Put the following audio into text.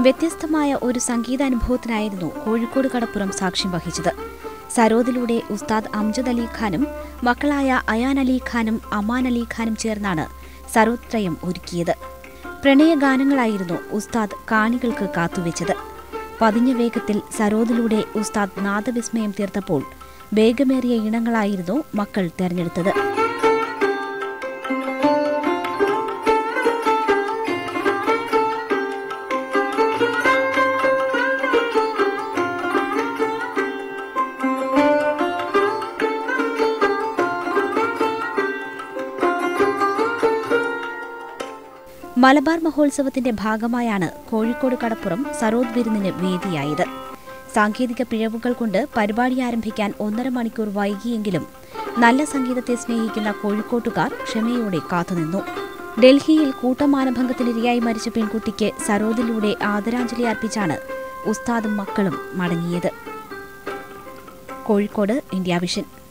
വ്യത്യസ്തമായ ഒരു സംഗീതാനുഭവത്തിനായിരുന്നു കോഴിക്കോട് കടപ്പുറം സാക്ഷ്യം വഹിച്ചത്. സരോദിലൂടെ ഉസ്താദ് അംജദ് അലി ഖാനും മക്കളായ അയാൻ അലി ഖാനും അമാൻ അലി ഖാനും ചേർന്നാണ് സരോദ് ത്രയം ഒരുക്കിയത്. പ്രണയഗാനങ്ങളായിരുന്നു ഉസ്താദ് കാണികൾക്ക് കാത്തുവെച്ചത്. പതിഞ്ഞ വേഗത്തിൽ സരോദിലൂടെ ഉസ്താദ് നാദവിസ്മയം തീർത്തപ്പോൾ വേഗമേറിയ ഇണങ്ങളായിരുന്നു മക്കൾ തെരഞ്ഞെടുത്തത്. മലബാർ മഹോത്സവത്തിന്റെ ഭാഗമായാണ് കോഴിക്കോട് കടപ്പുറം സരോദ് വിരുന്നിന് വേദിയായത്. സാങ്കേതിക പിഴവുകൾ കൊണ്ട് പരിപാടി ആരംഭിക്കാൻ 1.5 മണിക്കൂർ വൈകിയെങ്കിലും നല്ല സംഗീതത്തെ സ്നേഹിക്കുന്ന കോഴിക്കോട്ടുകാർ ക്ഷമയോടെ കാത്തുനിന്നു. ഡൽഹിയിൽ കൂട്ടമാനഭംഗത്തിനിരയായി മരിച്ച പെൺകുട്ടിക്ക് സരോദിലൂടെ ആദരാഞ്ജലി അർപ്പിച്ചാണ് ഉസ്താദും മക്കളും മടങ്ങിയത്. Kozhikode India vision.